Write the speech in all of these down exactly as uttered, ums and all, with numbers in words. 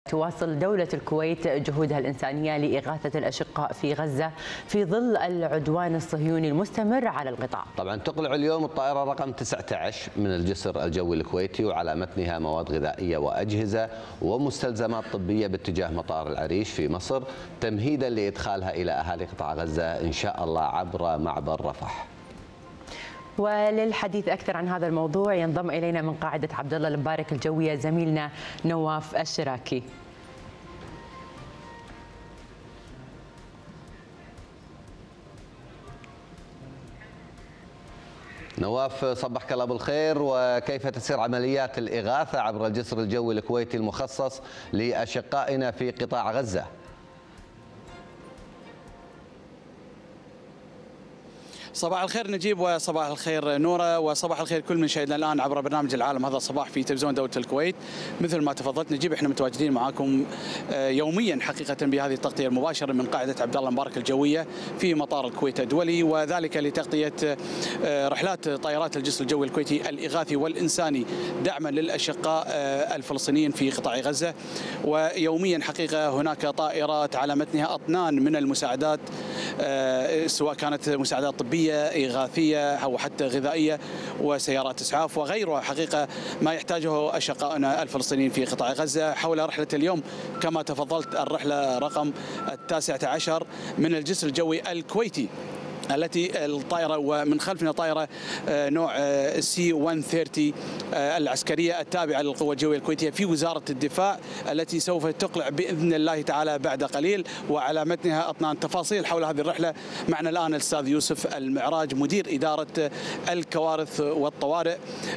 تواصل دولة الكويت جهودها الإنسانية لإغاثة الأشقاء في غزة في ظل العدوان الصهيوني المستمر على القطاع. طبعا تقلع اليوم الطائرة رقم تسعة عشر من الجسر الجوي الكويتي وعلى متنها مواد غذائية وأجهزة ومستلزمات طبية باتجاه مطار العريش في مصر تمهيدا لإدخالها إلى أهالي قطاع غزة إن شاء الله عبر معبر رفح. وللحديث أكثر عن هذا الموضوع ينضم إلينا من قاعدة عبد الله المبارك الجوية زميلنا نواف الشراكي. نواف صبحك الله بالخير، وكيف تسير عمليات الإغاثة عبر الجسر الجوي الكويتي المخصص لأشقائنا في قطاع غزة؟ صباح الخير نجيب وصباح الخير نورة وصباح الخير كل من شاهدنا الآن عبر برنامج العالم هذا الصباح في تلفزيون دولة الكويت. مثل ما تفضلت نجيب احنا متواجدين معاكم يوميا حقيقة بهذه التغطية المباشرة من قاعدة عبد الله المبارك الجوية في مطار الكويت الدولي، وذلك لتغطية رحلات طائرات الجسر الجوي الكويتي الإغاثي والإنساني دعما للأشقاء الفلسطينيين في قطاع غزة. ويوميا حقيقة هناك طائرات على متنها أطنان من المساعدات سواء كانت مساعدات طبية إغاثية أو حتى غذائية وسيارات إسعاف وغيرها، حقيقة ما يحتاجه أشقائنا الفلسطينيين في قطاع غزة. حول رحلة اليوم كما تفضلت الرحلة رقم التاسعة عشر من الجسر الجوي الكويتي التي الطائرة ومن خلفنا طائرة نوع سي مئة وثلاثين العسكرية التابعة للقوة الجوية الكويتية في وزارة الدفاع التي سوف تقلع بإذن الله تعالى بعد قليل، وعلى متنها أطنان. تفاصيل حول هذه الرحلة معنا الآن الأستاذ يوسف المعراج مدير إدارة الكوارث والطوارئ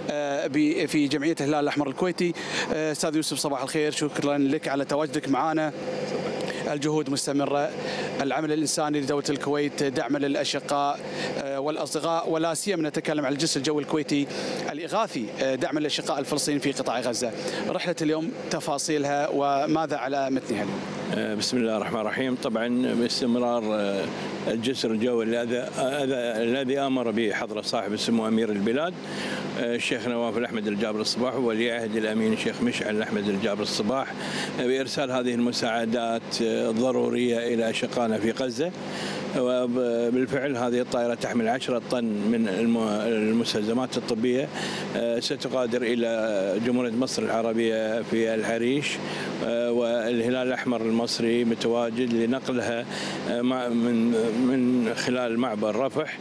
في جمعية الهلال الأحمر الكويتي. أستاذ يوسف صباح الخير، شكرا لك على تواجدك معنا. الجهود مستمرة، العمل الإنساني لدولة الكويت دعما للأشقاء والأصدقاء، ولا سيما نتكلم عن الجسر الجوي الكويتي الإغاثي دعما للأشقاء الفلسطينيين في قطاع غزة. رحلة اليوم تفاصيلها وماذا على متنها اليوم؟ بسم الله الرحمن الرحيم. طبعا باستمرار الجسر الجوي الذي امر به حضره صاحب السمو امير البلاد الشيخ نواف الاحمد الجابر الصباح وولي عهد الامين الشيخ مشعل الاحمد الجابر الصباح بارسال هذه المساعدات الضروريه الى اشقائنا في غزه. وبالفعل هذه الطائرة تحمل عشرة طن من المستلزمات الطبية ستغادر إلى جمهورية مصر العربية في العريش، والهلال الأحمر المصري متواجد لنقلها من من خلال معبر رفح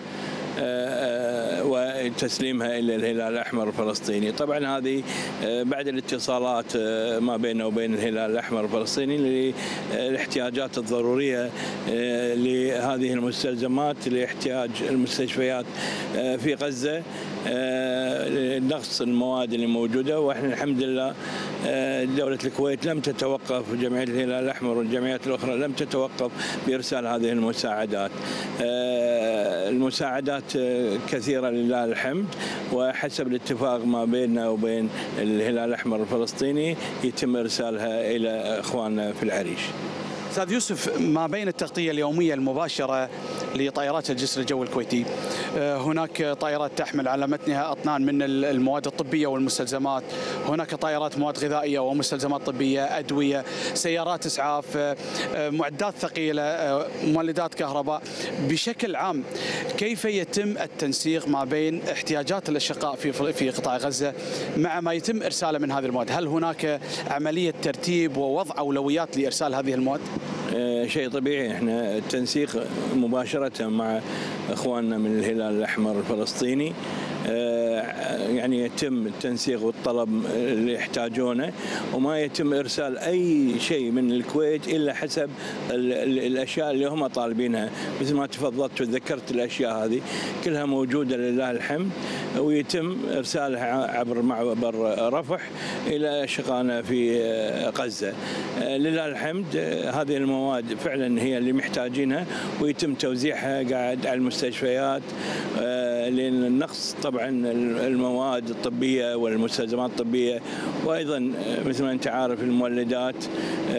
وتسليمها إلى الهلال الأحمر الفلسطيني. طبعا هذه بعد الاتصالات ما بيننا وبين الهلال الأحمر الفلسطيني للاحتياجات الضرورية لهذه المستلزمات لاحتياج المستشفيات في غزة، نقص المواد اللي موجودة. واحنا الحمد لله دولة الكويت لم تتوقف، جمعية الهلال الأحمر والجمعيات الأخرى لم تتوقف بإرسال هذه المساعدات. المساعدات كثيرة لله الحمد، وحسب الاتفاق ما بيننا وبين الهلال الأحمر الفلسطيني يتم إرسالها إلى إخواننا في العريش. أستاذ يوسف، ما بين التغطية اليومية المباشرة لطائرات الجسر الجوي الكويتي هناك طائرات تحمل على متنها أطنان من المواد الطبية والمستلزمات، هناك طائرات مواد غذائية ومستلزمات طبية، أدوية، سيارات إسعاف، معدات ثقيلة، مولدات كهرباء. بشكل عام كيف يتم التنسيق ما بين احتياجات الأشقاء في في قطاع غزة مع ما يتم إرساله من هذه المواد؟ هل هناك عملية ترتيب ووضع أولويات لإرسال هذه المواد؟ شيء طبيعي، احنا التنسيق مباشرة مع اخواننا من الهلال الاحمر الفلسطيني، يعني يتم التنسيق والطلب اللي يحتاجونه، وما يتم ارسال اي شيء من الكويت الا حسب الاشياء اللي هم طالبينها. مثل ما تفضلت وذكرت الاشياء هذه كلها موجوده لله الحمد، ويتم ارسالها عبر معبر رفح الى اشقائنا في غزه. لله الحمد هذه المواد فعلا هي اللي محتاجينها، ويتم توزيعها قاعد على المستشفيات، لان النقص طبعا المواد الطبيه والمستلزمات الطبيه، وايضا مثل ما انت عارف المولدات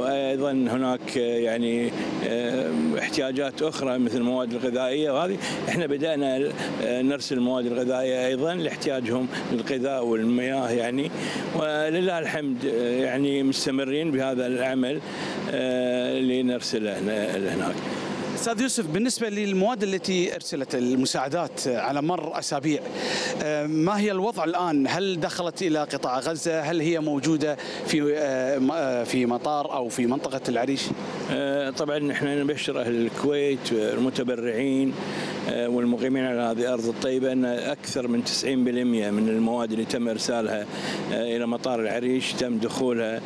وايضا هناك يعني احتياجات اخرى مثل المواد الغذائيه، وهذه احنا بدانا نرسل المواد الغذائيه ايضا لاحتياجهم للغذاء والمياه يعني، ولله الحمد يعني مستمرين بهذا العمل لنرسله هناك. استاذ يوسف، بالنسبه للمواد التي ارسلت المساعدات على مر اسابيع، ما هي الوضع الان؟ هل دخلت الى قطاع غزه؟ هل هي موجوده في في مطار او في منطقه العريش؟ طبعا نحن نبشر اهل الكويت المتبرعين والمقيمين على هذه الارض الطيبه ان اكثر من تسعين بالمئة من المواد اللي تم ارسالها الى مطار العريش تم دخولها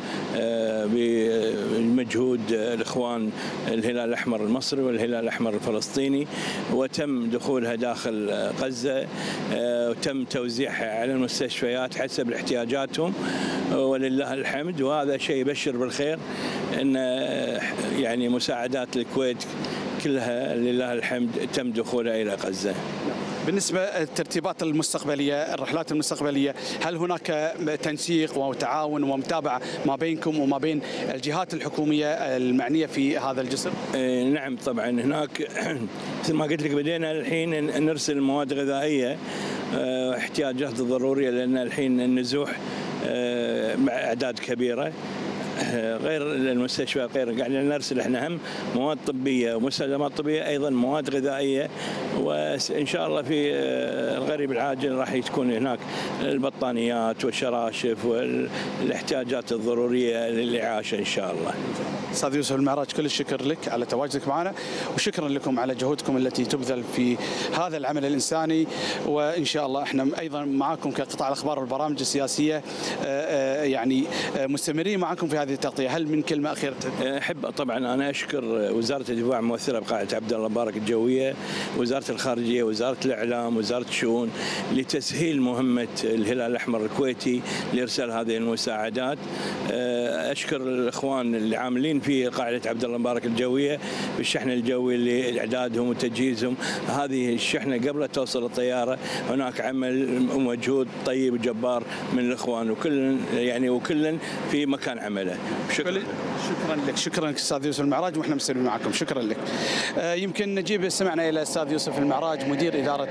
بمجهود الاخوان الهلال الاحمر المصري والهلال الاحمر الفلسطيني، وتم دخولها داخل غزه وتم توزيعها على المستشفيات حسب احتياجاتهم ولله الحمد. وهذا شيء يبشر بالخير ان يعني مساعدات الكويت كلها لله الحمد تم دخولها الى غزه. بالنسبة للترتيبات المستقبلية، الرحلات المستقبلية، هل هناك تنسيق وتعاون ومتابعة ما بينكم وما بين الجهات الحكومية المعنية في هذا الجسر؟ نعم طبعا هناك مثل ما قلت لك بدينا الحين نرسل مواد غذائية احتياجات ضرورية، لأن الحين النزوح مع أعداد كبيرة غير المستشفى غير قاعدين نرسل احنا هم مواد طبيه ومستلزمات طبيه، ايضا مواد غذائيه، وان شاء الله في القريب العاجل راح تكون هناك البطانيات والشراشف والاحتياجات الضروريه للاعاشه ان شاء الله. استاذ يوسف المعراج، كل الشكر لك على تواجدك معنا، وشكرا لكم على جهودكم التي تبذل في هذا العمل الانساني، وان شاء الله احنا ايضا معكم كقطاع الاخبار والبرامج السياسيه يعني مستمرين معكم في هذه التغطيه. هل من كلمه اخيره؟ احب طبعا انا اشكر وزاره الدفاع ممثله بقاعده عبد الله مبارك الجويه، وزاره الخارجيه، وزاره الاعلام، وزاره الشؤون، لتسهيل مهمه الهلال الاحمر الكويتي لارسال هذه المساعدات. اشكر الاخوان اللي عاملين في قاعده عبد الله مبارك الجويه بالشحن الجوي لاعدادهم وتجهيزهم. هذه الشحنه قبل توصل الطياره هناك عمل ومجهود طيب وجبار من الاخوان، وكل يعني وكل في مكان عمله. شكرا شكرا لك، شكرا استاذ يوسف المعراج، واحنا مستمرين معكم. شكرا لك. يمكن نجيب استمعنا الى استاذ يوسف المعراج مدير اداره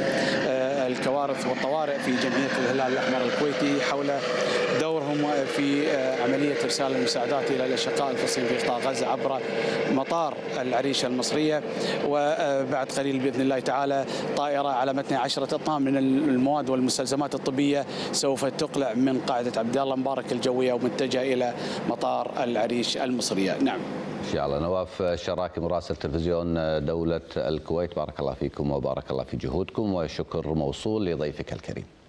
الكوارث والطوارئ في جمعيه الهلال الاحمر الكويتي حول دورهم في عمليه ارسال المساعدات الى الاشقاء الفلسطينيين في قطاع غزه عبر مطار العريش المصريه. وبعد قليل باذن الله تعالى طائره على متن عشرة اطنان من المواد والمستلزمات الطبيه سوف تقلع من قاعده عبد الله مبارك الجويه ومتجهه الى مطار العريش المصريه. نعم. ان شاء الله. نواف شراكي مراسل تلفزيون دولة الكويت، بارك الله فيكم وبارك الله في جهودكم، وشكر موصول لضيفك الكريم.